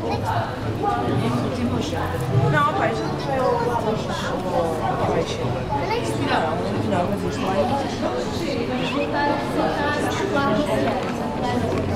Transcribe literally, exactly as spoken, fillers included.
Não, pai, já não foi o baixo. Não, não, mas isto lá é.